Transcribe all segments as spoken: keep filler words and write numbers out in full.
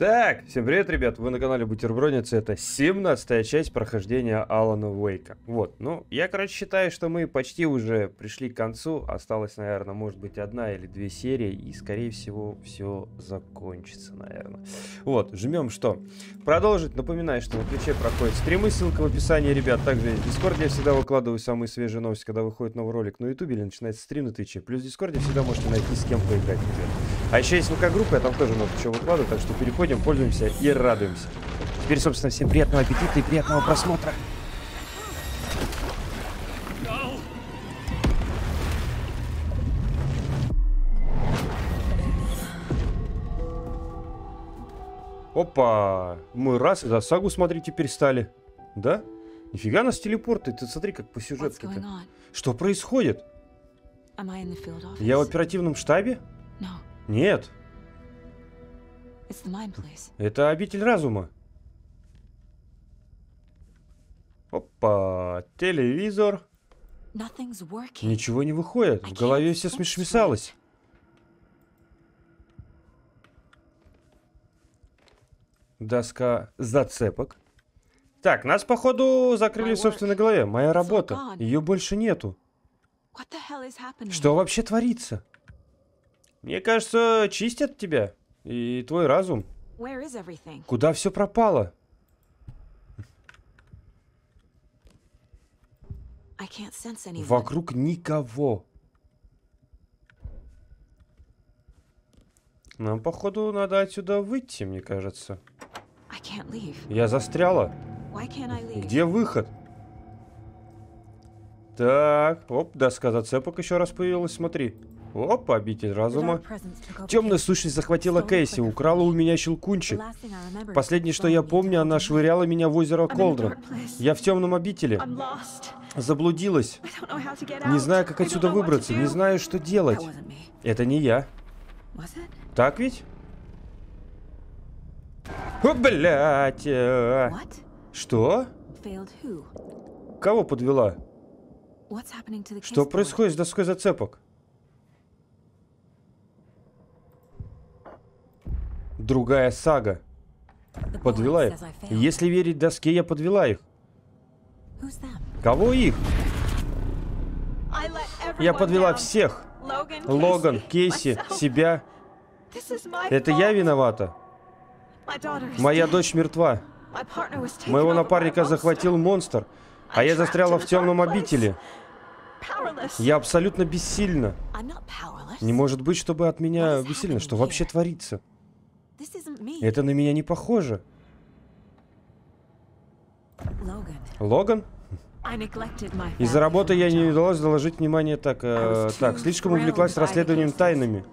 Так, всем привет, ребят, вы на канале Бутербродница, это семнадцатая часть прохождения Алана Уэйка. Вот, ну, я, короче, считаю, что мы почти уже пришли к концу, осталось, наверное, может быть, одна или две серии, и, скорее всего, все закончится, наверное. Вот, жмем что? Продолжить, напоминаю, что на Твиче проходят стримы, ссылка в описании, ребят, также в Дискорде я всегда выкладываю самые свежие новости, когда выходит новый ролик на Ютубе или начинается стрим на Твиче, плюс в Дискорде всегда можете найти с кем поиграть, ребят. А еще есть ВК-группа, я там тоже много чего выкладываю, так что переходим, пользуемся и радуемся. Теперь, собственно, всем приятного аппетита и приятного просмотра. Опа! Мы раз и за сагу смотреть теперь стали. Да? Нифига нас телепорты, ты смотри, как по сюжетке-то. Что происходит? Я в оперативном штабе? Нет. Это обитель разума. Опа, телевизор. Ничего не выходит. В голове все смешалось. Доска зацепок. Так, нас, походу, закрыли в собственной голове. Моя работа. Ее больше нету. Что вообще творится? Мне кажется, чистят тебя. И твой разум. Куда все пропало? Вокруг никого. Нам, походу, надо отсюда выйти, мне кажется. Я застряла. Где выход? Так, оп, доска зацепок еще раз появилась, смотри. Оп, обитель разума. Темная сущность захватила Кейси, украла у меня щелкунчик. Последнее, что я помню, она швыряла меня в озеро Колдрон. Я в темном обители. Заблудилась. Не знаю, как отсюда выбраться, не знаю, что делать. Это не я. Так ведь? О, блядь. Что? Кого подвела? Что происходит с доской зацепок? Другая сага. Подвела их. Если верить доске, я подвела их. Кого их? Я подвела всех. Логан, Кейси, себя. Это я виновата. Моя дочь мертва. Моего напарника захватил монстр, а я застряла в темном обители. Я абсолютно бессильна. Не может быть, чтобы от меня бессильно. Что вообще творится? Это на меня не похоже. Логан? Из-за работы я не удалось доложить внимание. Так, э, так, слишком увлеклась расследованием тайнами.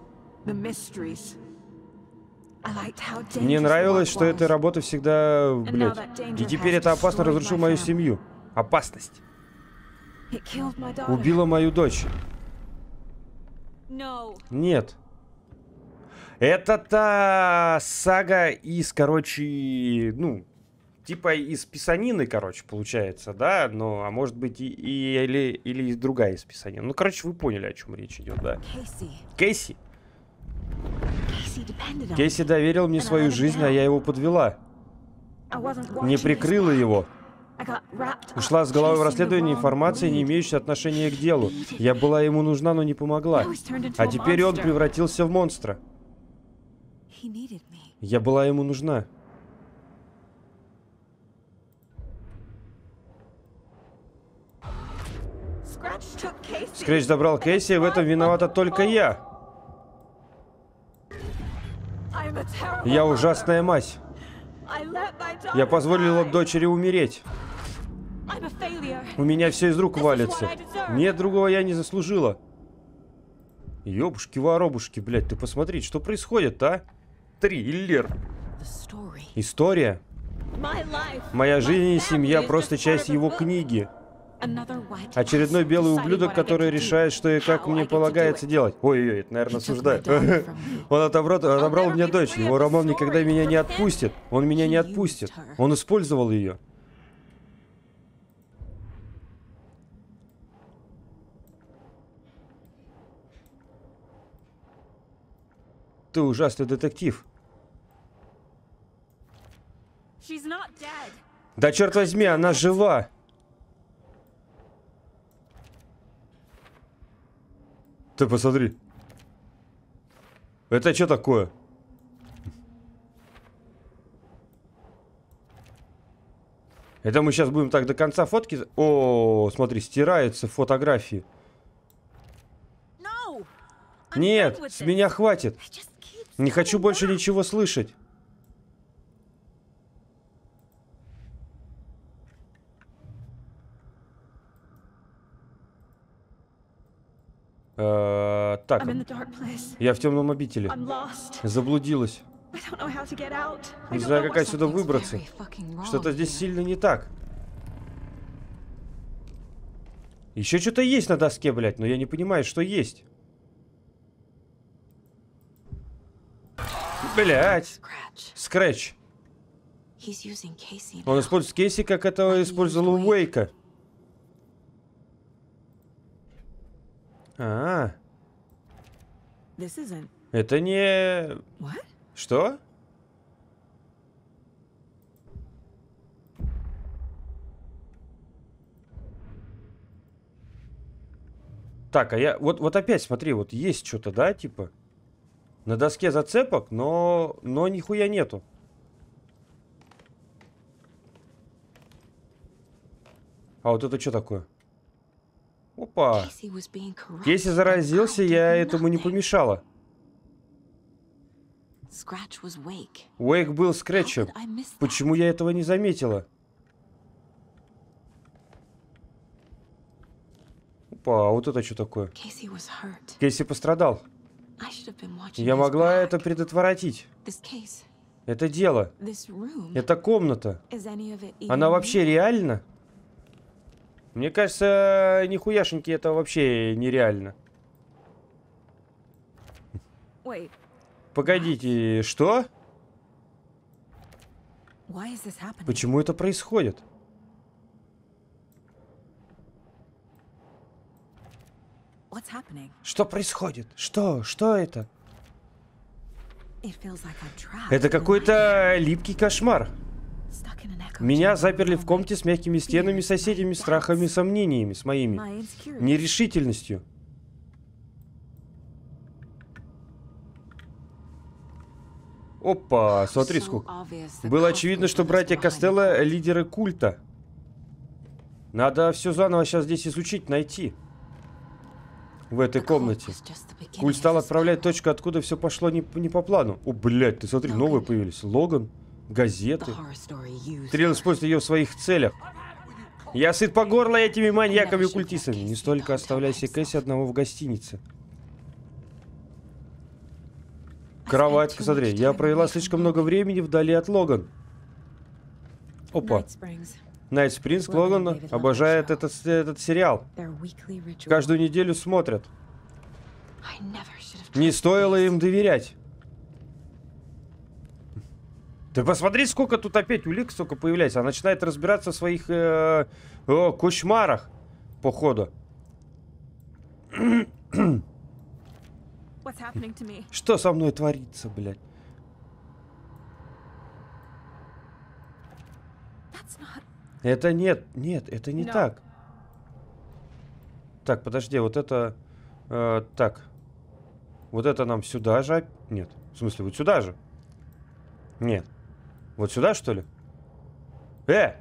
Мне нравилось, что этой работы всегда, блядь. И теперь это опасно разрушило мою семью. Опасность. Убила мою дочь. Нет. Это та сага из, короче, ну, типа из писанины, короче, получается, да? Ну, а может быть и, и или, или другая из писанины. Ну, короче, вы поняли, о чем речь идет, да? Кейси. Кейси доверил мне свою жизнь, а я его подвела. Не прикрыла его. Ушла с головой в расследование информации, не имеющей отношения к делу. Я была ему нужна, но не помогла. А теперь он превратился в монстра. Я была ему нужна. Скретч забрал Кейси, и в этом виновата только я. Я ужасная мать. Я позволила дочери умереть. У меня все из рук валится. Нет, другого я не заслужила. Ёбушки-воробушки, блядь, ты посмотри, что происходит, а? Триллер. История. Моя жизнь и семья просто часть его книги. Очередной белый ублюдок, который решает, что и как мне полагается делать. Ой-ой, это, наверное, осуждает. Он отобрал, отобрал у меня дочь. Его Роман никогда меня не отпустит. Он меня не отпустит. Он использовал ее. Ты ужасный детектив. Да черт возьми, она жива. Ты посмотри. Это что такое? Это мы сейчас будем так до конца фотки... О, смотри, стираются фотографии. Нет, с меня хватит. Не хочу больше ничего слышать. Э, так, я в темном обители. Заблудилась. Не знаю, как отсюда выбраться. Что-то здесь сильно не так. Еще что-то есть на доске, блядь, но я не понимаю, что есть. Блядь. Скретч. Он использует Кейси, как это использовал у Уэйка. А, это не... Что? Так, а я... Вот, вот опять, смотри, вот есть что-то, да, типа? На доске зацепок, но... Но нихуя нету. А вот это что такое? Опа. Кейси заразился, я этому не помешала. Уэйк был Скретчем. Почему я этого не заметила? Опа, а вот это что такое? Кейси пострадал. Я могла это предотвратить. Это дело. Это комната. Она вообще реальна? Мне кажется, нихуяшеньки, это вообще нереально. Погодите, что? Почему это происходит? Что происходит? Что? Что это? Это какой-то липкий кошмар. Меня заперли в комнате с мягкими стенами, соседями, страхами, сомнениями, с моими нерешительностью. Опа, смотри сколько. Было очевидно, что братья Костелло — лидеры культа. Надо все заново сейчас здесь изучить, найти. В этой комнате. Культ стал отправлять точку, откуда все пошло не, не по плану. О, блядь, ты смотри, новые появились. Логан. Газеты. Трилл использует ее в своих целях. Я сыт по горло этими маньяками и культистами. Не столько оставляй себе Кэсси одного в гостинице. Кроватька, смотри. Я провела слишком много времени вдали от Логан. Опа. Найт Спрингс, Логан обожает этот, этот сериал. Каждую неделю смотрят. Не стоило им доверять. Ты посмотри, сколько тут опять улик столько появляется. Она начинает разбираться в своих э, э, кошмарах, походу. Что со мной творится, блядь? Это нет, нет, это не no. так. Так, подожди, вот это... Э, так. Вот это нам сюда же... Нет, в смысле, вот сюда же? Нет. Вот сюда, что ли? Э!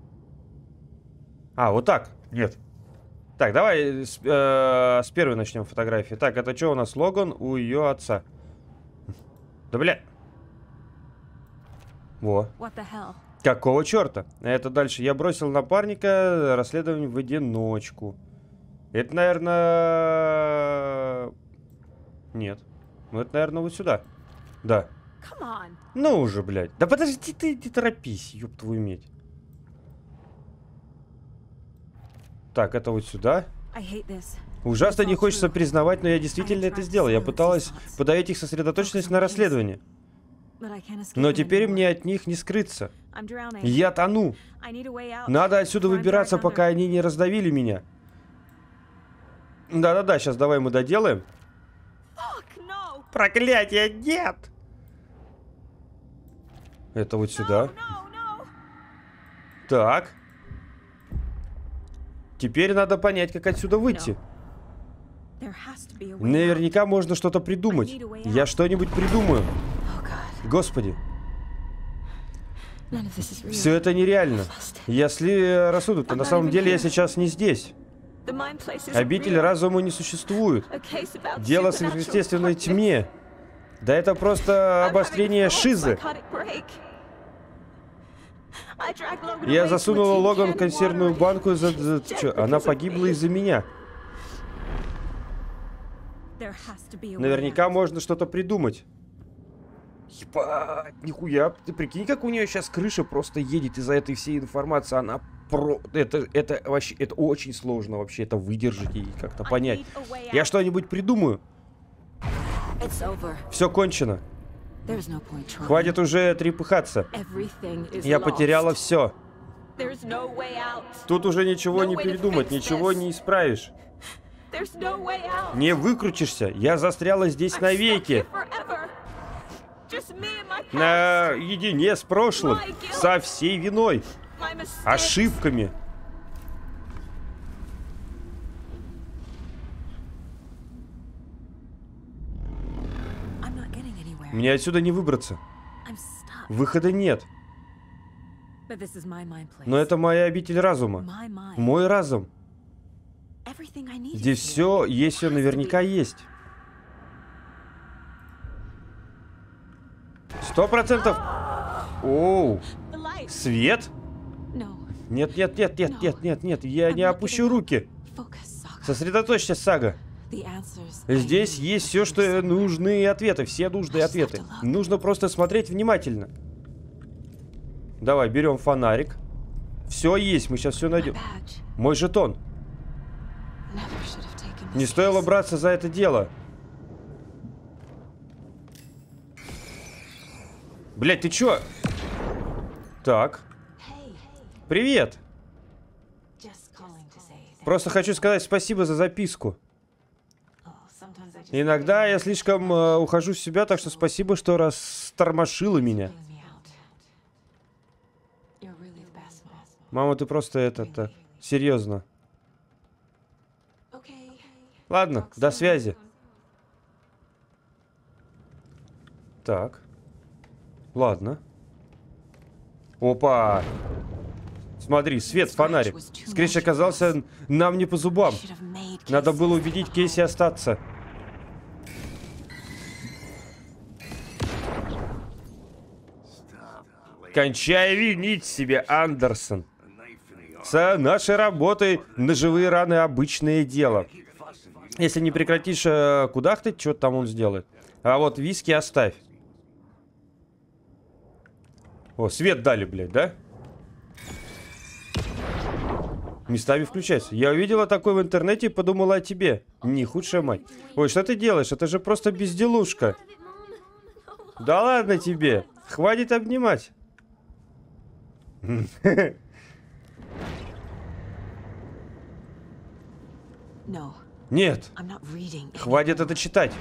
А, вот так. Нет. Так, давай с, э, с первой начнем фотографии. Так, это что у нас? Логан у ее отца. Да, бля. Во. Какого черта? Это дальше. Я бросил напарника, расследование в одиночку. Это, наверное... Нет. Ну, это, наверное, вот сюда. Да. Ну уже, блядь. Да подожди ты, не торопись, ёб твою медь. Так, это вот сюда. Ужасно не хочется признавать, но я действительно это сделал. Я пыталась подавить их сосредоточенность на расследовании. Но теперь мне от них не скрыться. Я тону. Надо отсюда выбираться, пока они не раздавили меня. Да-да-да, сейчас давай мы доделаем. Проклятие, нет! Это вот сюда. Так. Теперь надо понять, как отсюда выйти. Наверняка можно что-то придумать. Я что-нибудь придумаю. Господи. Все это нереально. Если рассудок-то на самом деле я сейчас не здесь. Обитель разума не существует. Дело в сверхъестественной тьме. Да это просто обострение шизы. Я засунула Логан в консервную банку. За... за... Чё? Она погибла из-за меня. Наверняка можно что-то придумать. Ебать, нихуя. Ты прикинь, как у нее сейчас крыша просто едет из-за этой всей информации. Она про... Это, это вообще... Это очень сложно вообще это выдержать и как-то понять. Я что-нибудь придумаю. Все кончено. Хватит уже трепыхаться. Я потеряла все. Тут уже ничего не передумать, ничего не исправишь. Не выкрутишься. Я застряла здесь навеки. Наедине с прошлым. Со всей виной. Ошибками. Мне отсюда не выбраться. Выхода нет. Но это моя обитель разума. Мой разум. Здесь все есть, все наверняка есть. Сто процентов. Оу. Свет? Нет, нет, нет, нет, нет, нет, нет. Я не опущу руки. Сосредоточься, Сага. Здесь есть все, что нужные ответы. Все нужные ответы. Нужно просто смотреть внимательно. Давай, берем фонарик. Все есть, мы сейчас все найдем. Мой жетон. Не стоило браться за это дело. Блять, ты чё? Так. Привет. Просто хочу сказать спасибо за записку. Иногда я слишком э, ухожу в себя, так что спасибо, что растормошила меня. Мама, ты просто это так. Серьезно. Ладно, до связи. Так. Ладно. Опа. Смотри, свет, фонарик. Скретч оказался нам не по зубам. Надо было убедить Кейси остаться. Кончай винить себя, Андерсон. С нашей работой ножевые раны обычное дело. Если не прекратишь э, кудахтать, что там он сделает? А вот виски оставь. О, свет дали, блядь, да? Местами включайся. Я увидела такое в интернете и подумала о тебе. Не худшая мать. Ой, что ты делаешь? Это же просто безделушка. Да ладно тебе. Хватит обнимать. Нет. Хватит это читать.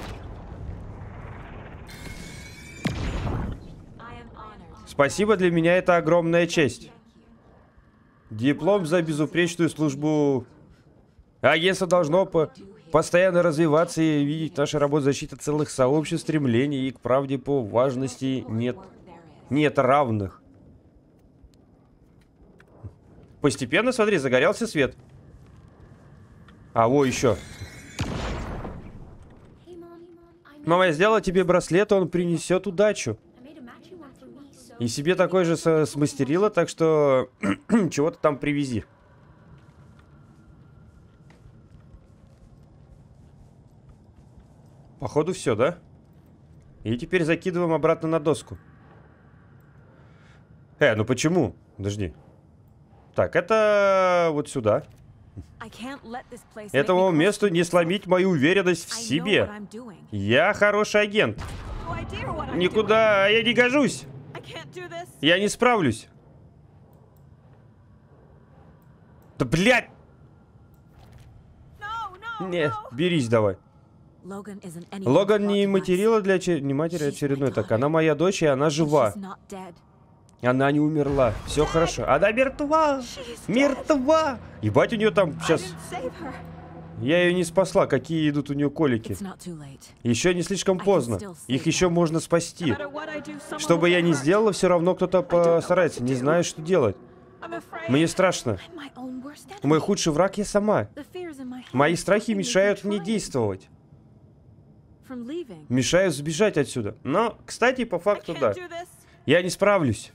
Спасибо, для меня это огромная честь. Диплом за безупречную службу. Агентство должно по постоянно развиваться и видеть нашу работу защиты целых сообществ, стремлений и к правде по важности нет, нет равных. Постепенно, смотри, загорелся свет. А, во, еще. Мама, я сделала тебе браслет, он принесет удачу. И себе такой же смастерила, так что чего-то там привези. Походу все, да? И теперь закидываем обратно на доску. Э, ну почему? Подожди. Так, это вот сюда. Этому месту не сломить мою уверенность в себе. Я хороший агент. Никуда я не гожусь. Я не справлюсь. Да, блядь! Не, берись давай. Логан не материла для очер... не матери очередной, так она моя дочь, и она жива. Она не умерла. Все хорошо. Она мертва. Мертва. Ебать, у нее там сейчас... Я ее не спасла. Какие идут у нее колики. Еще не слишком поздно. Их еще можно спасти. Что бы я ни сделала, все равно кто-то постарается. Не знаю, что делать. Мне страшно. Мой худший враг я сама. Мои страхи мешают мне действовать. Мешают сбежать отсюда. Но, кстати, по факту, да. Я не справлюсь.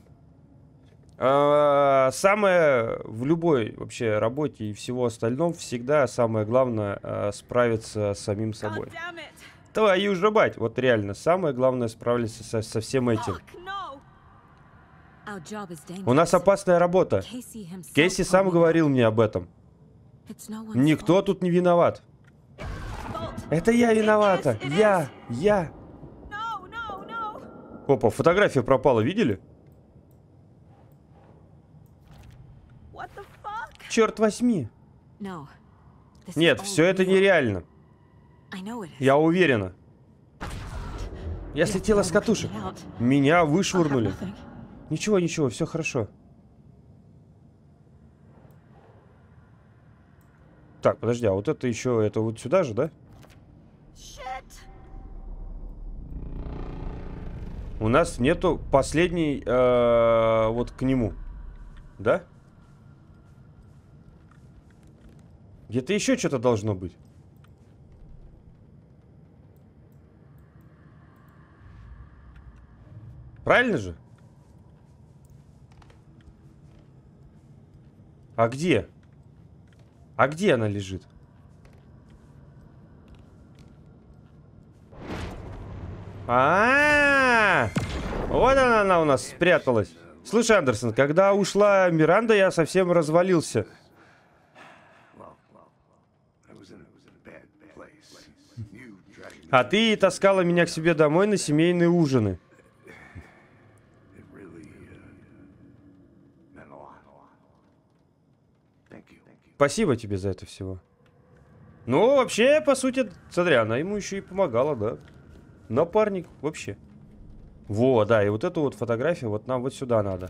А, самое в любой вообще работе и всего остальном всегда самое главное а, справиться с самим собой. Твою же мать, вот реально, самое главное справиться со, со всем этим. У нас опасная работа. Кейси сам говорил мне об этом. Никто тут не виноват. Это я виновата. Я, я. Опа, фотография пропала, видели? Черт возьми. Нет, все это нереально. Я уверена. Я слетела с катушек. Меня вышвырнули. Ничего, ничего, все хорошо. Так, подожди, а вот это еще, это вот сюда же, да? У нас нету последней, э, вот к нему. Да? Где-то еще что-то должно быть. Правильно же? А где? А где она лежит? А-а-а! Вот она, она у нас спряталась. Слушай, Андерсон, когда ушла Миранда, я совсем развалился. А ты таскала меня к себе домой на семейные ужины. Спасибо тебе за это всего. Ну, вообще, по сути, смотри, она ему еще и помогала, да. Напарник вообще. Во, да, и вот эту вот фотографию вот нам вот сюда надо.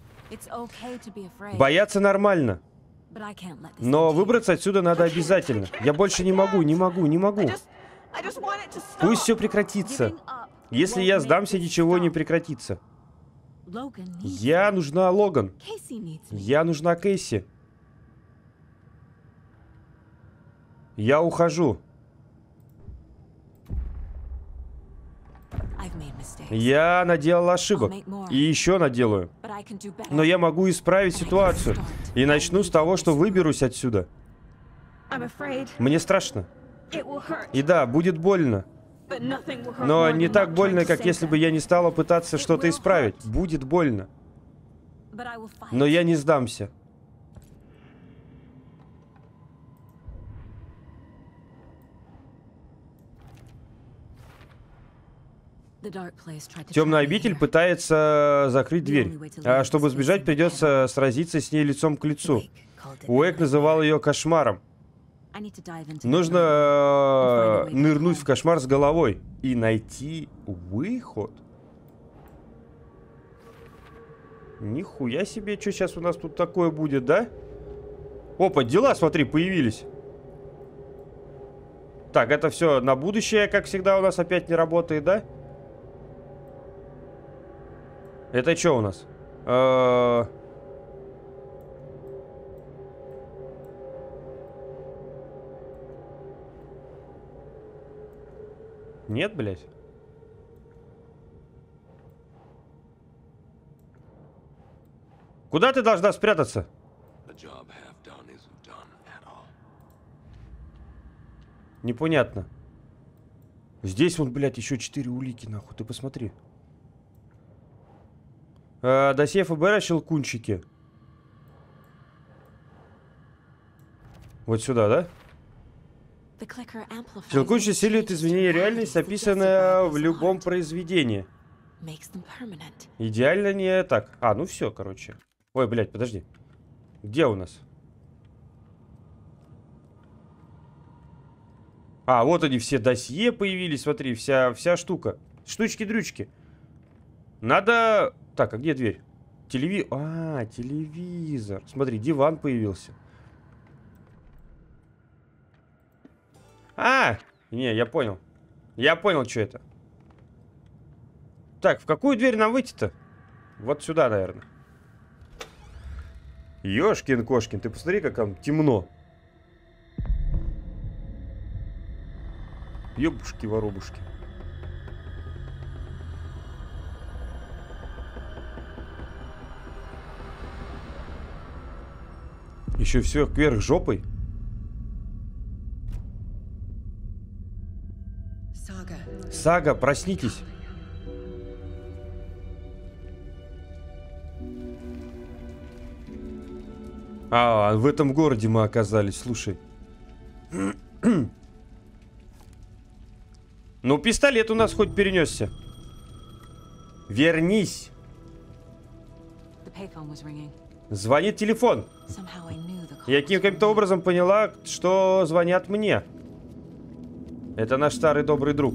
Бояться нормально. Но выбраться отсюда надо обязательно. Я больше не могу, не могу, не могу. Пусть все прекратится. Если я сдамся, ничего не прекратится. Я нужна Логан. Я нужна Кейси. Я ухожу. Я наделал ошибок. И еще наделаю. Но я могу исправить ситуацию. И начну с того, что выберусь отсюда. Мне страшно. И да, будет больно. Но не так больно, как если бы я не стала пытаться что-то исправить. Будет больно. Но я не сдамся. Темный обитель пытается закрыть дверь. А чтобы сбежать, придется сразиться с ней лицом к лицу. Уэйк называл ее кошмаром. Нужно э, нырнуть в кошмар с головой и найти выход. Нихуя себе, что сейчас у нас тут такое будет, да? Опа, дела, смотри, появились. Так, это все на будущее, как всегда, у нас опять не работает, да? Это что у нас? Э-э- Нет, блядь. Куда ты должна спрятаться? Непонятно. Здесь вон, блядь, еще четыре улики, нахуй. Ты посмотри. Э, досье эф бэ эр о Щелкунчике. Вот сюда, да? Щелкунчик усиливает изменение реальности, описанное в любом произведении. Идеально не так. А, ну все, короче. Ой, блядь, подожди. Где у нас? А, вот они все досье появились, смотри, вся, вся штука. Штучки-дрючки. Надо... Так, а где дверь? Телеви... А, телевизор. Смотри, диван появился. А! Не, я понял. Я понял, что это. Так, в какую дверь нам выйти-то? Вот сюда, наверное. Ёшкин-кошкин, ты посмотри, как там темно. Ёбушки-воробушки. Еще все кверх жопой. Сага. Сага, проснитесь. А, в этом городе мы оказались, слушай. Ну, пистолет у нас хоть перенесся. Вернись. Звонит телефон. Я каким-то образом поняла, что звонят мне. Это наш старый добрый друг,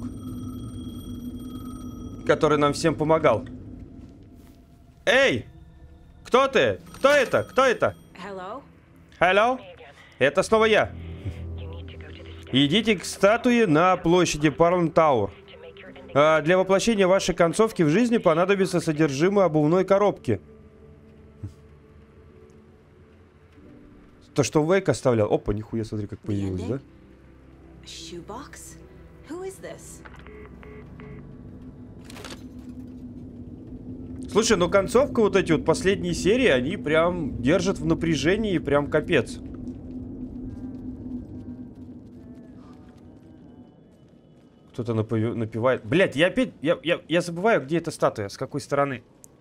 который нам всем помогал. Эй! Кто ты? Кто это? Кто это? Hello? Это снова я. Идите к статуе на площади Parliament Tower. А для воплощения вашей концовки в жизни понадобится содержимое обувной коробки. То, что Вейк оставлял. Опа, нихуя, смотри, как появилось, да? Слушай, ну концовка, вот эти вот последние серии, они прям держат в напряжении, прям капец. Кто-то напевает. Блять, я опять... Я, я, я забываю, где эта статуя, с какой стороны.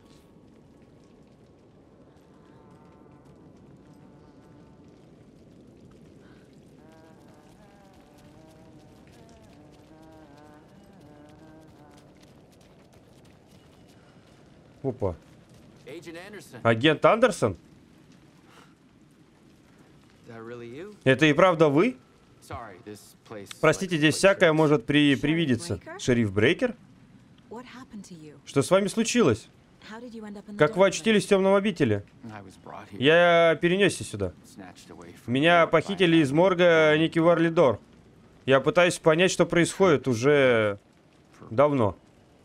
Опа. Агент Андерсон? Это и правда вы? Простите, здесь всякое может при... привидеться. Шериф Брейкер? Что с вами случилось? Как вы очутились в темном обители? Я перенесся сюда. Меня похитили из морга Ники Варлидор. Я пытаюсь понять, что происходит уже давно.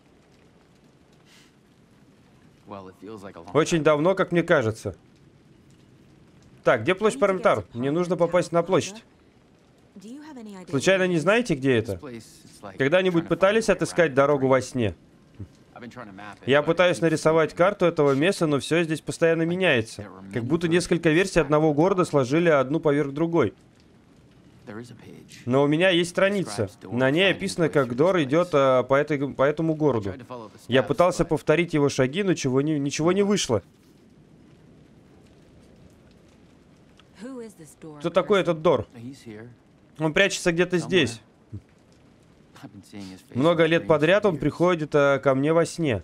Очень давно, как мне кажется. Так, где площадь Парламентар? Мне нужно попасть на площадь. Случайно не знаете, где это? Когда-нибудь пытались отыскать дорогу во сне? Я пытаюсь нарисовать карту этого места, но все здесь постоянно меняется. Как будто несколько версий одного города сложили одну поверх другой. Но у меня есть страница. На ней описано, как Дор идет а, по, этой, по этому городу. Я пытался повторить его шаги, но чего не, ничего не вышло. Кто такой этот Дор? Он прячется где-то здесь. Много лет подряд он приходит а, ко мне во сне.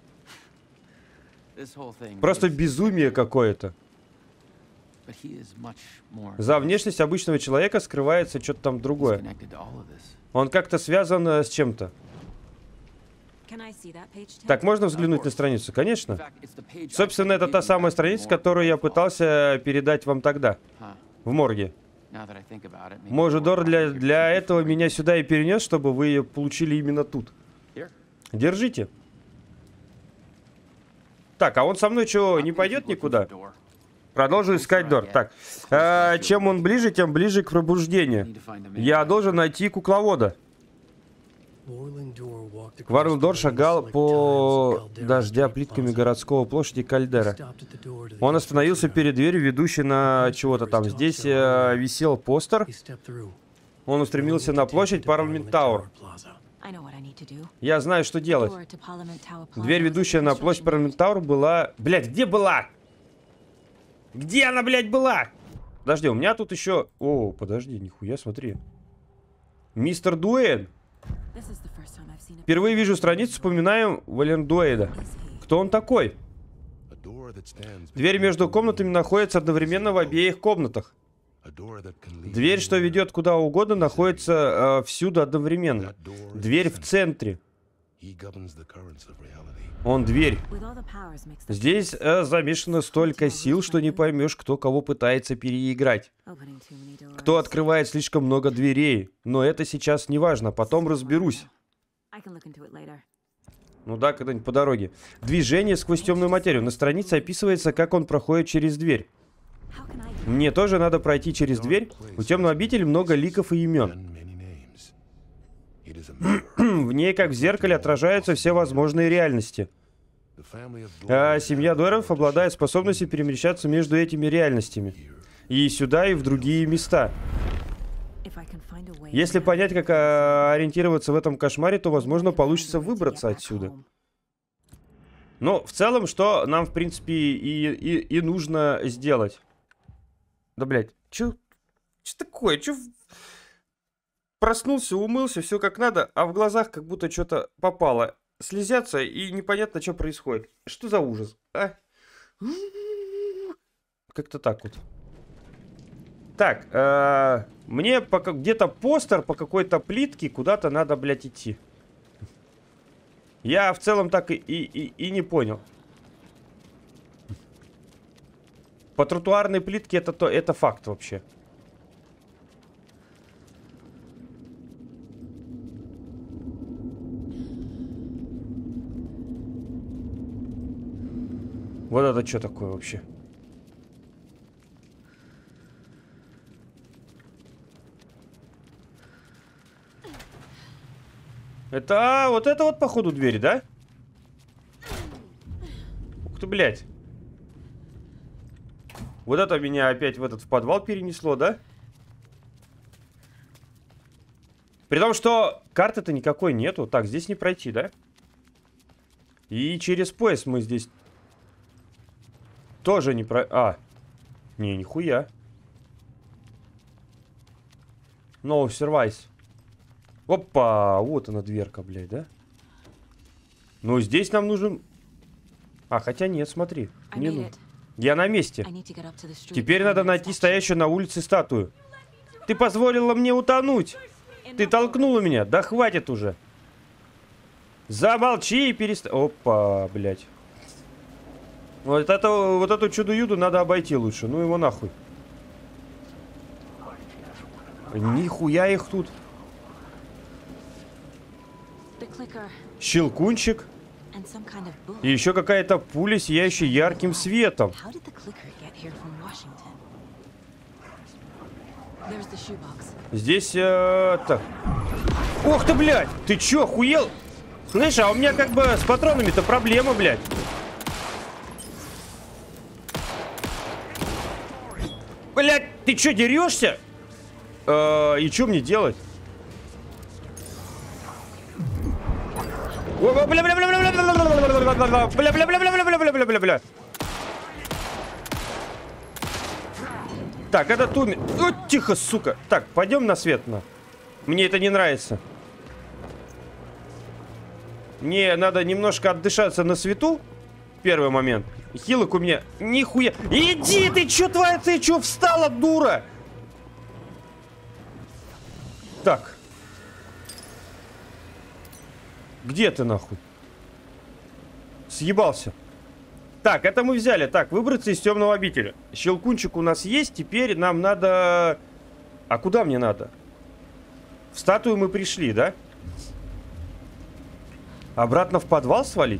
Просто безумие какое-то. За внешность обычного человека скрывается что-то там другое. Он как-то связан с чем-то. Так, можно взглянуть на страницу? Конечно. Собственно, это та самая страница, которую я пытался передать вам тогда. В морге. Может, Дор для, для этого меня сюда и перенес, чтобы вы ее получили именно тут. Держите. Так, а он со мной что, не пойдет никуда? Продолжу искать Дор. Так, а, чем он ближе, тем ближе к пробуждению. Я должен найти кукловода. Варлен Дор шагал по дождя плитками городского площади Кальдера. Он остановился перед дверью, ведущей на чего-то там. Здесь а, висел постер. Он устремился на площадь Parliament Tower. Я знаю, что делать. Дверь, ведущая на площадь Parliament Tower, была... Блядь, где была? Где она, блядь, была? Подожди, у меня тут еще... О, подожди, нихуя, смотри. Мистер Дуэйн. Впервые вижу страницу, вспоминаем Вален Дуэйда. Кто он такой? Дверь между комнатами находится одновременно в обеих комнатах. Дверь, что ведет куда угодно, находится э, всюду одновременно. Дверь в центре. Он дверь. Здесь э, замешано столько сил, что не поймешь, кто кого пытается переиграть. Кто открывает слишком много дверей. Но это сейчас не важно, потом разберусь. Ну да, когда-нибудь по дороге. Движение сквозь темную материю. На странице описывается, как он проходит через дверь. Мне тоже надо пройти через дверь. У темного обители много ликов и имен. В ней, как в зеркале, отражаются все возможные реальности. А семья Дойеров обладает способностью перемещаться между этими реальностями. И сюда, и в другие места. Если понять, как ориентироваться в этом кошмаре, то, возможно, получится выбраться отсюда. Но в целом, что нам, в принципе, и, и, и нужно сделать. Да, блядь, чё, чё такое? Чё... Проснулся, умылся, все как надо, а в глазах как будто что-то попало. Слезятся, и непонятно, что происходит. Что за ужас, а? Как-то так вот. Так, э, мне пока где-то постер по какой-то плитке, куда-то надо, блядь, идти. Я в целом так и, и, и, и не понял. По тротуарной плитке это, то, это факт вообще. Вот это что такое вообще? Это, а, вот это вот, походу, дверь, да? Ух ты, блядь. Вот это меня опять в этот в подвал перенесло, да? При том, что карты-то никакой нету. Так, здесь не пройти, да? И через пояс мы здесь тоже не про... А, не, нихуя. No service. Опа, вот она дверка, блядь, да? Ну, здесь нам нужен... А, хотя нет, смотри. Не ну... Я на месте. Теперь надо найти стоящую на улице статую. Ты позволила мне утонуть. Ты толкнула меня. Да хватит уже. Замолчи и перестань. Опа, блядь. Вот, это, вот эту чудо-юду надо обойти лучше. Ну его нахуй. Нихуя их тут. Щелкунчик. И еще какая-то пуля, сияющая ярким светом. Здесь... Э, так. Ох ты, блядь! Ты че, охуел? Слышь, а у меня как бы с патронами-то проблема, блядь. Блядь, ты че, дерешься? Э, и что мне делать? Бля, бля, бля, бля, бля, бля, бля, бля, бля, бля, бля, бля. Так, это Туми. Вот тихо, сука. Так, пойдем на свет, на. Мне это не нравится. Мне надо немножко отдышаться на свету. Первый момент. Хилок у меня нихуя. Иди, ты чё твоя, ты чё встала, дура? Так. Где ты, нахуй? Съебался. Так, это мы взяли. Так, выбраться из темного обители. Щелкунчик у нас есть. Теперь нам надо... А куда мне надо? В статую мы пришли, да? Обратно в подвал свалить?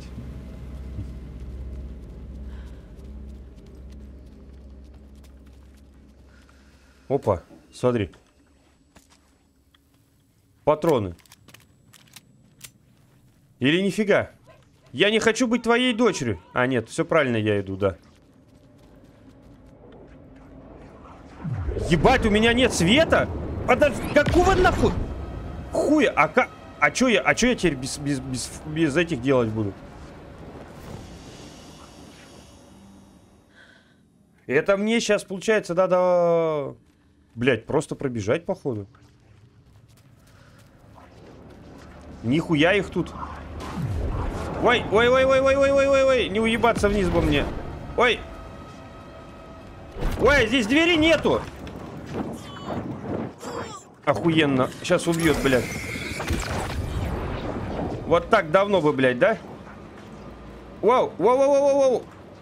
Опа, смотри. Патроны. Или нифига? Я не хочу быть твоей дочерью. А, нет, все правильно я иду, да. Ебать, у меня нет света? Подожди, какого нахуй? Хуя, а как... А чё я, а чё я теперь без, без, без, без этих делать буду? Это мне сейчас, получается, надо... Блять, просто пробежать, походу. Нихуя их тут. Ой, ой, ой, ой, ой, ой, ой, ой, ой, не уебаться вниз бы мне. Ой. Ой, здесь двери нету. Охуенно. Сейчас убьет, блядь. Вот так давно бы, блядь, да? Вау, вау, вау, вау, вау.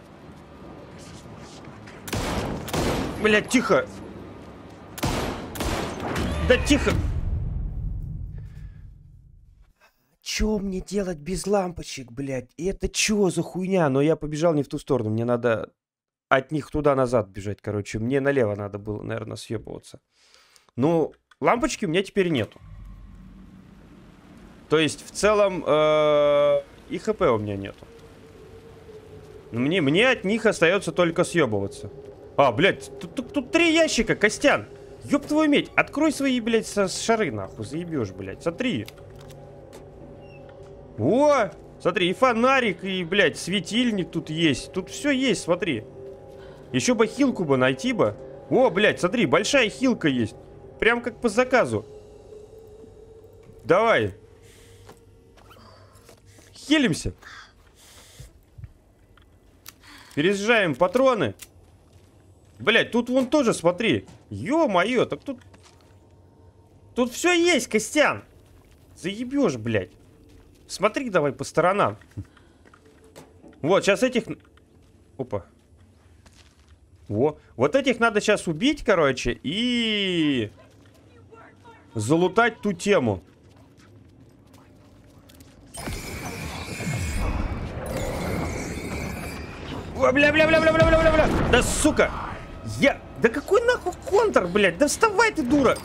Блядь, тихо. Да тихо. Чё мне делать без лампочек, блядь? И это чё за хуйня? Но я побежал не в ту сторону. Мне надо от них туда-назад бежать, короче. Мне налево надо было, наверное, съебываться. Ну, лампочки у меня теперь нету. То есть, в целом, э, и хп у меня нету. Мне, мне от них остается только съебываться. А, блядь, тут, тут, тут три ящика, Костян. Ёб твою медь, открой свои, блядь, со, шары, нахуй, заебешь, блядь. Смотри. О, смотри, и фонарик, и, блядь, светильник тут есть. Тут все есть, смотри. Еще бы хилку бы найти бы. О, блядь, смотри, большая хилка есть. Прям как по заказу. Давай. Хилимся. Перезаряжаем патроны. Блядь, тут вон тоже, смотри. Ё-моё, так тут... Тут все есть, Костян. Заебешь, блядь. Смотри давай по сторонам. Вот, сейчас этих... Опа. Во. Вот этих надо сейчас убить, короче, и... залутать ту тему. О, бля-бля-бля-бля-бля-бля-бля-бля. Да сука. Я... Да какой нахуй контр, блядь? Да вставай ты, дура.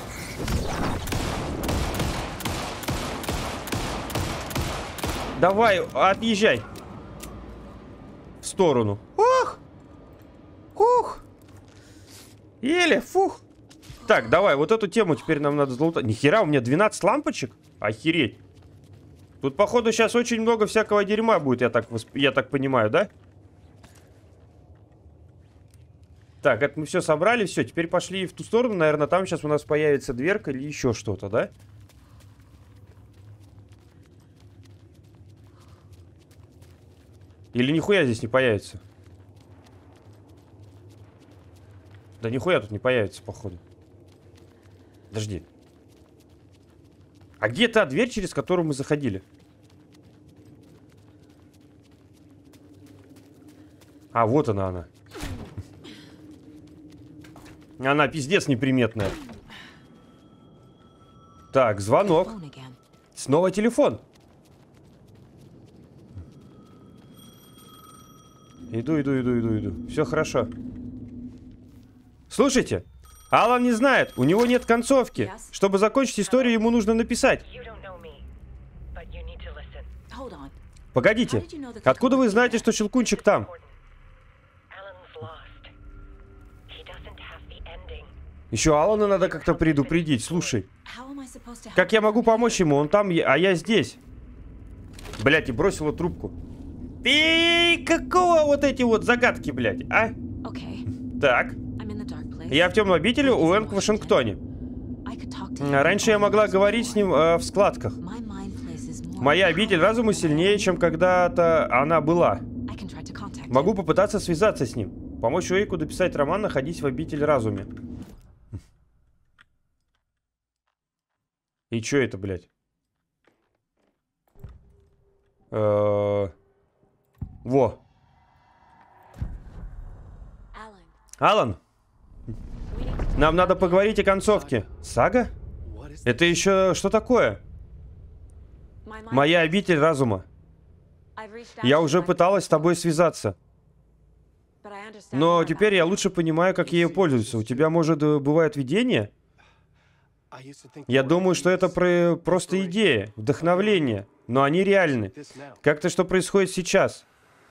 Давай, отъезжай. В сторону. Ох! Ух! Еле, фух. Так, давай, вот эту тему теперь нам надо залутать. Нихера, у меня двенадцать лампочек? Охереть. Тут, походу, сейчас очень много всякого дерьма будет, я так, восп... я так понимаю, да? Так, это мы все собрали, все, теперь пошли в ту сторону. Наверное, там сейчас у нас появится дверка или еще что-то, да? Или нихуя здесь не появится? Да нихуя тут не появится, походу. Подожди. А где та дверь, через которую мы заходили? А, вот она, она. Она пиздец неприметная. Так, звонок. Снова телефон. Иду, иду, иду, иду, иду. Все хорошо. Слушайте, Алан не знает, у него нет концовки. Чтобы закончить историю, ему нужно написать. Погодите, откуда вы знаете, что Щелкунчик там? Еще Алана надо как-то предупредить. Слушай, как я могу помочь ему? Он там, а я здесь. Блять, и бросила трубку. Ты какого вот эти вот загадки, блядь, а? Так. Я в темном обители у Энг в Вашингтоне. Раньше я могла говорить с ним э, в складках. Моя обитель разума сильнее, чем когда-то она была. Могу попытаться связаться с ним. Помочь Уэйку дописать роман, находись в обитель разуме. И чё это, блядь? Э-э- Во. Алан, нам надо поговорить о концовке. Сага? Это еще что такое? Моя обитель разума. Я уже пыталась с тобой связаться. Но теперь я лучше понимаю, как ею пользоваться. У тебя, может, бывают видения? Я думаю, что это про... просто идея, вдохновление. Но они реальны. Как-то что происходит сейчас.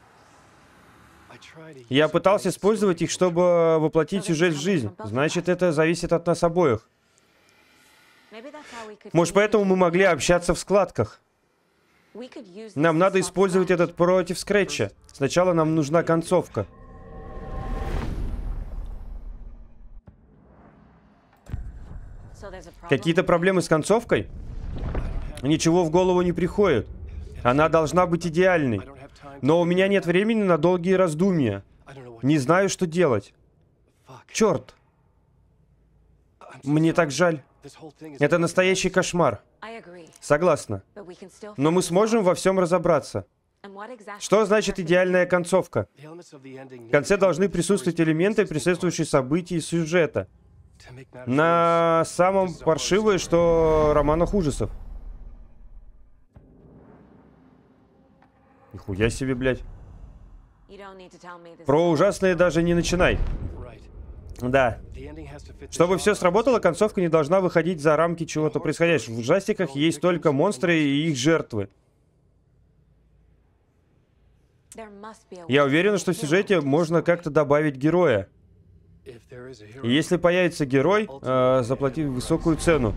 Я пытался использовать их, чтобы воплотить сюжет в жизнь. Значит, это зависит от нас обоих. Может, поэтому мы могли общаться в складках. Нам надо использовать этот против скретча. Сначала нам нужна концовка. Какие-то проблемы с концовкой? Ничего в голову не приходит. Она должна быть идеальной. Но у меня нет времени на долгие раздумья. Не знаю, что делать. Черт. Мне так жаль. Это настоящий кошмар. Согласна. Но мы сможем во всем разобраться. Что значит идеальная концовка? В конце должны присутствовать элементы, присутствующие события и сюжета. На самом паршивое, что романах ужасов. Нихуя себе, блядь. Про ужасные даже не начинай. Да. Чтобы все сработало, концовка не должна выходить за рамки чего-то происходящего. В ужастиках есть только монстры и их жертвы. Я уверен, что в сюжете можно как-то добавить героя. И если появится герой, э, заплатить высокую цену.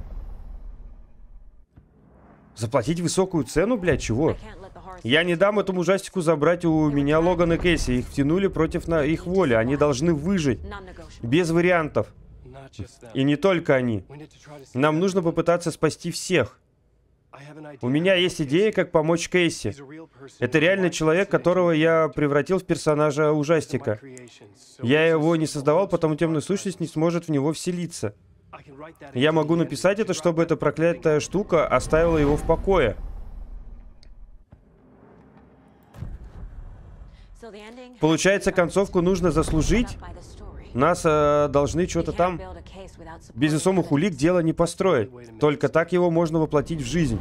Заплатить высокую цену, блядь, чего? Я не дам этому ужастику забрать у меня Логан и Кейси. Их втянули против на их воли. Они должны выжить. Без вариантов. И не только они. Нам нужно попытаться спасти всех. У меня есть идея, как помочь Кейси. Это реальный человек, которого я превратил в персонажа ужастика. Я его не создавал, потому темная сущность не сможет в него вселиться. Я могу написать это, чтобы эта проклятая штука оставила его в покое. Получается, концовку нужно заслужить. Нас э, должны что-то там. Без весомых улик дело не построить. Только так его можно воплотить в жизнь.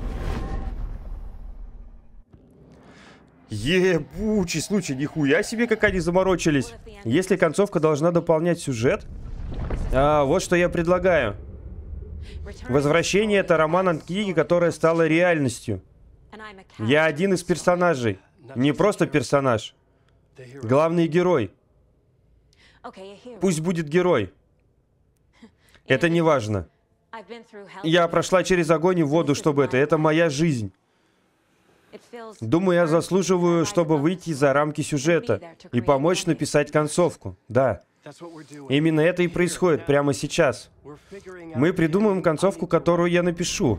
Ебучий случай, нихуя себе, как они заморочились. Если концовка должна дополнять сюжет, а, вот что я предлагаю. Возвращение — это роман от книги, которая стала реальностью. Я один из персонажей. Не просто персонаж. Главный герой. Пусть будет герой. Это не важно. Я прошла через огонь и воду, чтобы это. Это моя жизнь. Думаю, я заслуживаю, чтобы выйти за рамки сюжета и помочь написать концовку. Да. Именно это и происходит прямо сейчас. Мы придумаем концовку, которую я напишу.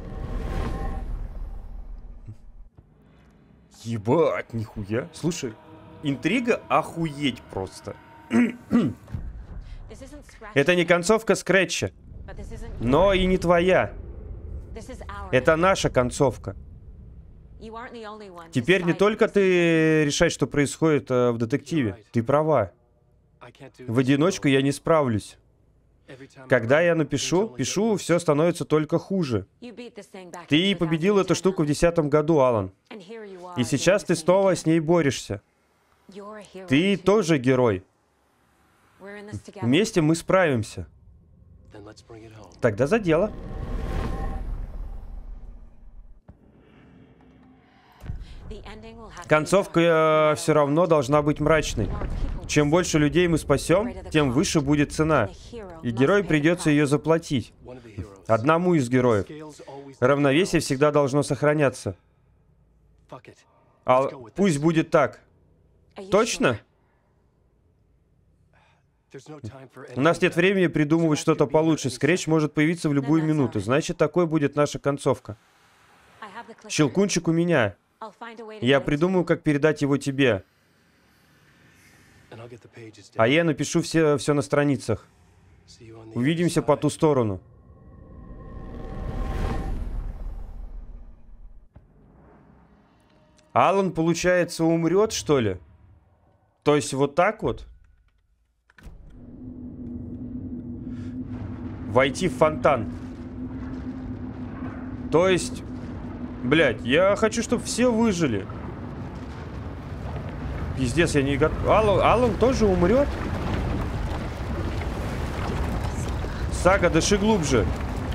Ебать, нихуя. Слушай, интрига охуеть просто. Это не концовка Скретча, но и не твоя. Это наша концовка. Теперь не только ты решаешь, что происходит э, в детективе. Ты права. В одиночку я не справлюсь. Когда я напишу, пишу, все становится только хуже. Ты победил эту штуку в десятом году, Алан. И сейчас ты снова с ней борешься. Ты тоже герой. Вместе мы справимся. Тогда за дело. Концовка э, все равно должна быть мрачной. Чем больше людей мы спасем, тем выше будет цена. И герою придется ее заплатить. Одному из героев. Равновесие всегда должно сохраняться. А пусть будет так. Точно? У нас нет времени придумывать что-то получше. Скретч может появиться в любую минуту. Значит, такой будет наша концовка. Щелкунчик у меня. Я придумаю, как передать его тебе. А я напишу все, все на страницах. Увидимся по ту сторону. Алан, получается, умрет, что ли? То есть вот так вот? Войти в фонтан. То есть... Блять, я хочу, чтобы все выжили. Пиздец, я не готов. Алан, Алан тоже умрет? Сага, дыши глубже.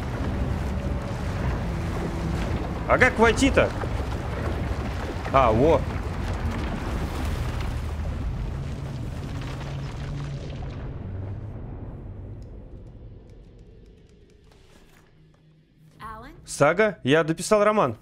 А как войти-то? А, во. Сага, я дописал роман.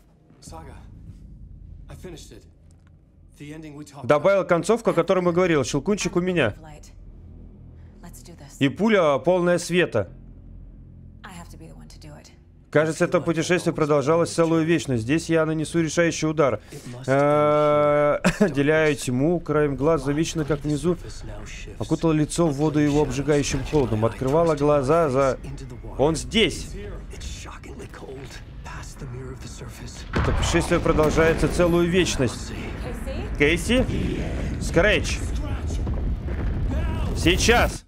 Добавил концовку, о которой мы говорили. Щелкунчик у меня. И пуля полная света. Кажется, это путешествие продолжалось целую вечность. Здесь я нанесу решающий удар. Отделяю тьму, краем глаз замечено, как внизу окутало лицо в воду его обжигающим холодом. Открывала глаза за... Он здесь! Это путешествие продолжается целую вечность. Кейси? Скретч! Сейчас!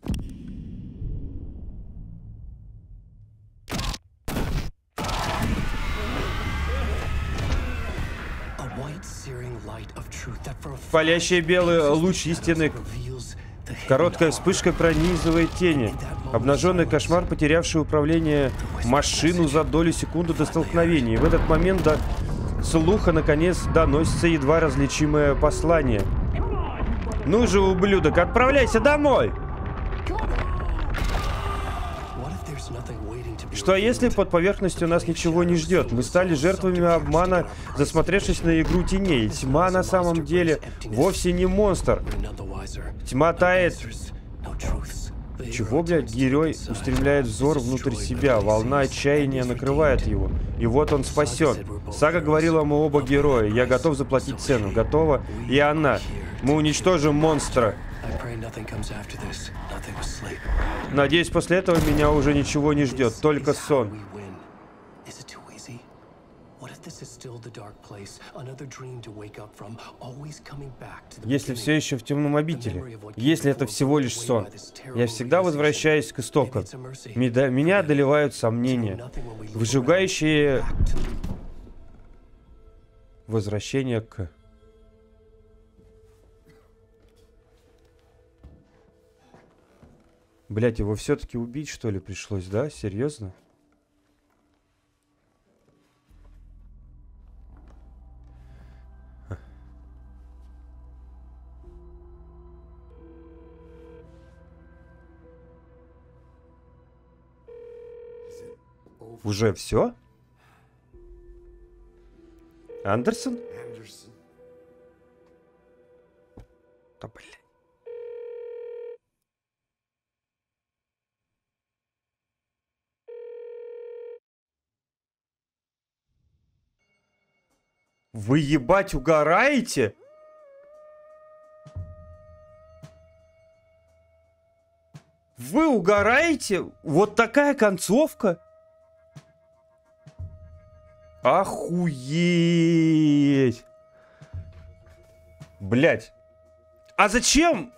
Палящий белый луч истины. Короткая вспышка пронизывает тени. Обнаженный кошмар, потерявший управление машину за долю секунды до столкновения. И в этот момент до слуха наконец доносится едва различимое послание. Ну же, ублюдок, отправляйся домой! Что если под поверхностью нас ничего не ждет? Мы стали жертвами обмана, засмотревшись на игру теней. Тьма на самом деле вовсе не монстр. Тьма тает. Чего, блядь, герой устремляет взор внутрь себя? Волна отчаяния накрывает его. И вот он спасен. Сага говорила, мы оба героя. Я готов заплатить цену. Готова и она. Мы уничтожим монстра. Надеюсь, после этого меня уже ничего не ждет, только сон. Если все еще в темном обители, если это всего лишь сон, я всегда возвращаюсь к истокам. Меня одолевают сомнения, выжигающие возвращение к... Блять, его все-таки убить, что ли, пришлось, да? Серьезно? Уже все? Андерсон? Да, блядь. Вы, ебать, угораете? Вы угораете? Вот такая концовка? Охуеть! Блять. А зачем?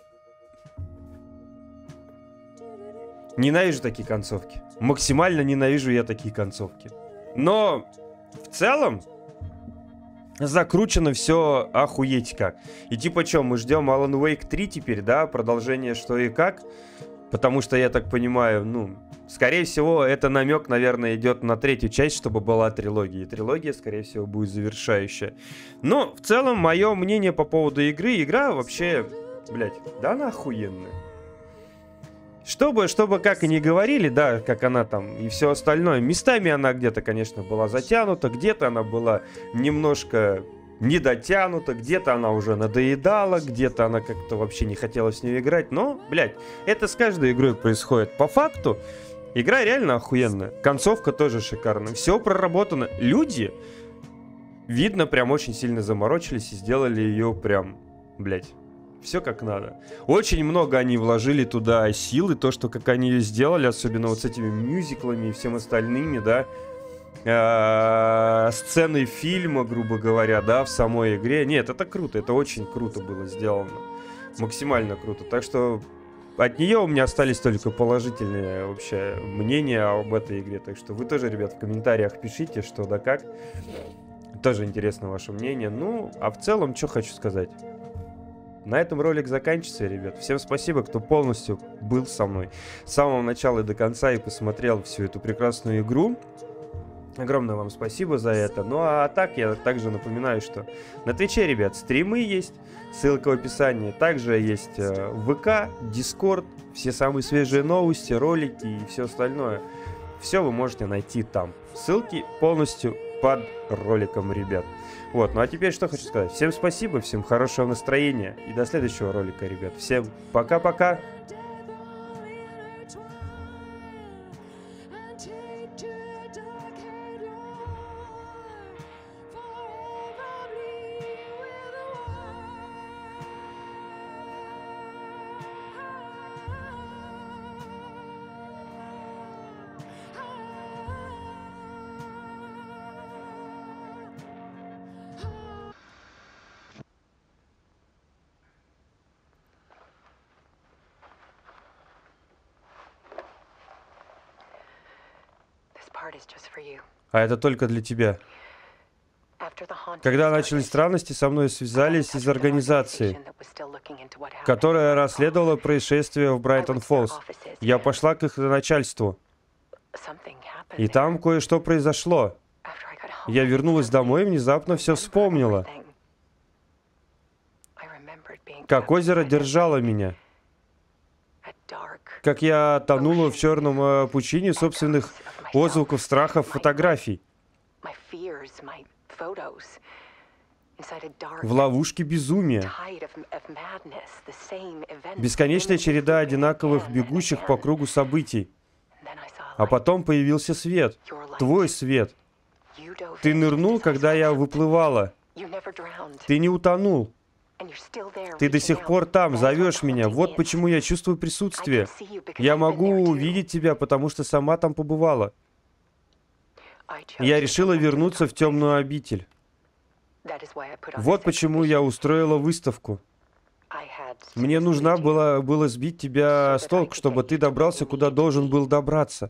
Ненавижу такие концовки. Максимально ненавижу я такие концовки. Но в целом закручено все охуеть как. И типа что, мы ждем Alan Wake три теперь, да? Продолжение что и как. Потому что, я так понимаю, ну, скорее всего, это намек, наверное, идет на третью часть, чтобы была трилогия. И трилогия, скорее всего, будет завершающая. Но, в целом, мое мнение по поводу игры. Игра вообще, блядь, да она охуенная. Чтобы, чтобы как и не говорили, да, как она там и все остальное. Местами она где-то, конечно, была затянута, где-то она была немножко недотянута, где-то она уже надоедала, где-то она как-то вообще не хотела с ней играть. Но, блядь, это с каждой игрой происходит. По факту, игра реально охуенная. Концовка тоже шикарная. Все проработано. Люди, видно, прям очень сильно заморочились и сделали ее прям, блядь, все как надо. Очень много они вложили туда силы, то, что как они ее сделали, особенно вот с этими мюзиклами и всем остальными, да. Сцены фильма, грубо говоря, да, в самой игре. Нет, это круто, это очень круто было сделано. Максимально круто. Так что от нее у меня остались только положительные вообще мнения об этой игре. Так что вы тоже, ребят, в комментариях пишите, что да как. Тоже интересно ваше мнение. Ну, а в целом, что хочу сказать. На этом ролик заканчивается, ребят. Всем спасибо, кто полностью был со мной с самого начала и до конца и посмотрел всю эту прекрасную игру. Огромное вам спасибо за это. Ну а так, я также напоминаю, что на Твиче, ребят, стримы есть, ссылка в описании. Также есть э, ВК, Дискорд, все самые свежие новости, ролики и все остальное. Все вы можете найти там. Ссылки полностью под роликом, ребят. Вот, ну а теперь что хочу сказать. Всем спасибо, всем хорошего настроения и до следующего ролика, ребят. Всем пока-пока. А это только для тебя. Когда начались странности, со мной связались из организации, которая расследовала происшествие в Брайтон-Фоллс. Я пошла к их начальству, и там кое-что произошло. Я вернулась домой и внезапно все вспомнила. Как озеро держало меня. Как я тонула в черном э, пучине собственных отзвуков, страхов, фотографий. В ловушке безумия. Бесконечная череда одинаковых бегущих по кругу событий. А потом появился свет. Твой свет. Ты нырнул, когда я выплывала. Ты не утонул. Ты до сих пор там, зовешь меня. Вот почему я чувствую присутствие. Я могу увидеть тебя, потому что сама там побывала. Я решила вернуться в темную обитель. Вот почему я устроила выставку. Мне нужно было, было сбить тебя с толку, чтобы ты добрался, куда должен был добраться.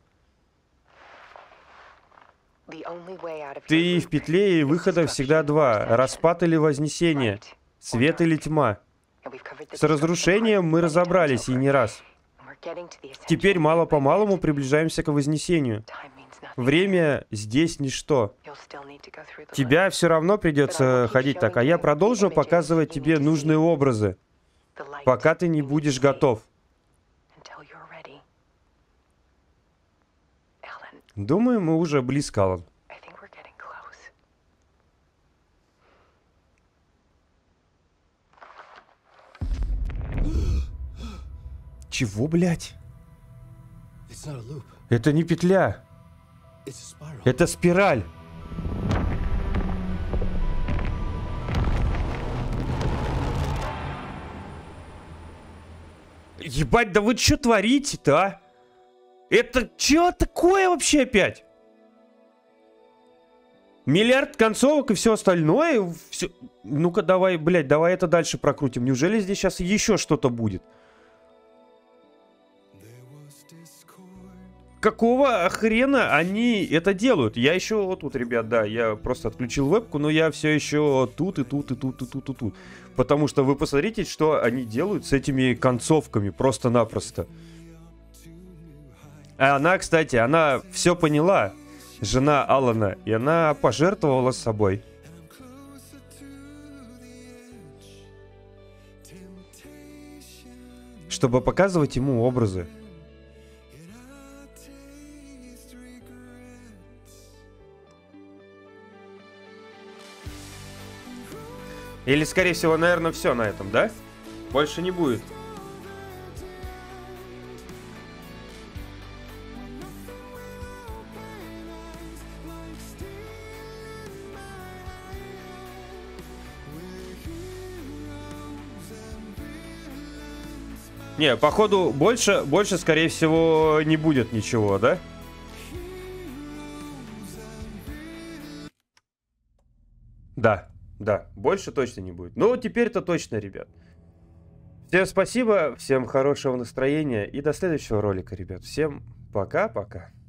Ты в петле, и выхода всегда два. Распад или вознесение. Свет или тьма. С разрушением мы разобрались и не раз. Теперь мало-помалу приближаемся к вознесению. Время здесь ничто. Тебя все равно придется ходить так, а я продолжу показывать тебе нужные образы, пока ты не будешь готов. Думаю, мы уже близко, Алан. Чего, блядь? Это не петля. Это спираль. Ебать, да вы что творите-то, а? Это что такое вообще опять? Миллиард концовок и все остальное? Все... Ну-ка, давай, блядь, давай это дальше прокрутим. Неужели здесь сейчас еще что-то будет? Какого хрена они это делают? Я еще вот тут, ребят, да, я просто отключил вебку, но я все еще тут и тут и тут и тут и тут. Потому что вы посмотрите, что они делают с этими концовками просто-напросто. А она, кстати, она все поняла, жена Алана, и она пожертвовала собой. Чтобы показывать ему образы. Или, скорее всего, наверное, все на этом, да? Больше не будет. Не, походу, больше, больше, скорее всего, не будет ничего, да? Да. Да, больше точно не будет. Ну, теперь-то точно, ребят. Всем спасибо, всем хорошего настроения и до следующего ролика, ребят. Всем пока-пока.